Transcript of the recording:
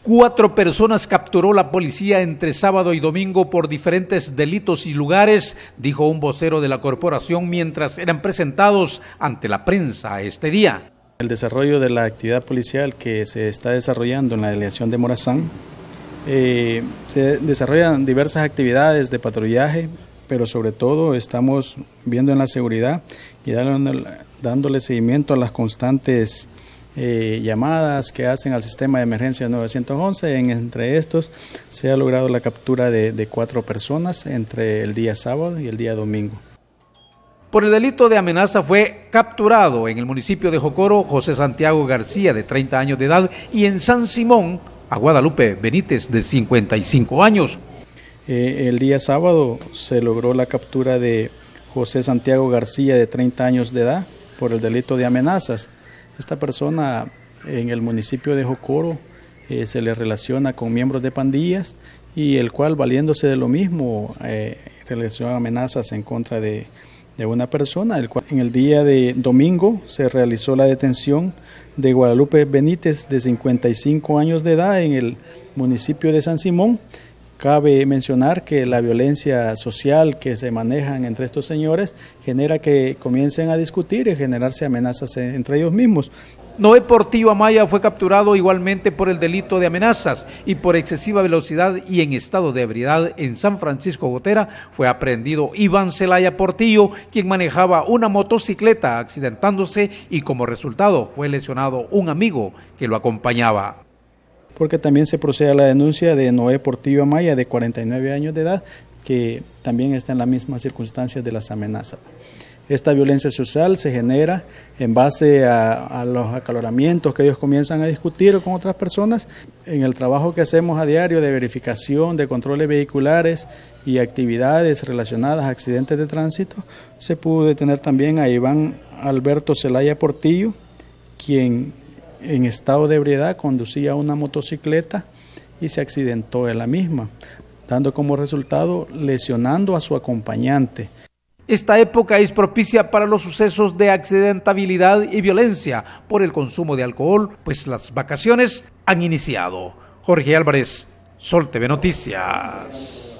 4 personas capturó la policía entre sábado y domingo por diferentes delitos y lugares, dijo un vocero de la corporación mientras eran presentados ante la prensa este día. El desarrollo de la actividad policial que se está desarrollando en la delegación de Morazán, se desarrollan diversas actividades de patrullaje, pero sobre todo estamos viendo en la seguridad y dándole seguimiento a las constantes llamadas que hacen al sistema de emergencia 911. Entre estos se ha logrado la captura de 4 personas entre el día sábado y el día domingo. Por el delito de amenaza fue capturado en el municipio de Jocoro José Santiago García, de 30 años de edad, y en San Simón a Guadalupe Benítez, de 55 años. El día sábado se logró la captura de José Santiago García, de 30 años de edad, por el delito de amenazas. Esta persona en el municipio de Jocoro se le relaciona con miembros de pandillas y el cual, valiéndose de lo mismo, realizó amenazas en contra de una persona. El cual, en el día de domingo se realizó la detención de Guadalupe Benítez, de 55 años de edad, en el municipio de San Simón. Cabe mencionar que la violencia social que se manejan entre estos señores genera que comiencen a discutir y generarse amenazas entre ellos mismos. Noé Portillo Amaya fue capturado igualmente por el delito de amenazas y por excesiva velocidad y en estado de ebriedad. En San Francisco Gotera fue aprehendido Iván Zelaya Portillo, quien manejaba una motocicleta accidentándose y como resultado fue lesionado un amigo que lo acompañaba. Porque también se procede a la denuncia de Noé Portillo Amaya, de 49 años de edad, que también está en las mismas circunstancias de las amenazas. Esta violencia social se genera en base a los acaloramientos que ellos comienzan a discutir con otras personas. En el trabajo que hacemos a diario de verificación de controles vehiculares y actividades relacionadas a accidentes de tránsito, se pudo detener también a Iván Alberto Zelaya Portillo, quien en estado de ebriedad conducía una motocicleta y se accidentó en la misma, dando como resultado lesionando a su acompañante. Esta época es propicia para los sucesos de accidentabilidad y violencia por el consumo de alcohol, pues las vacaciones han iniciado. Jorge Álvarez, Sol TV Noticias.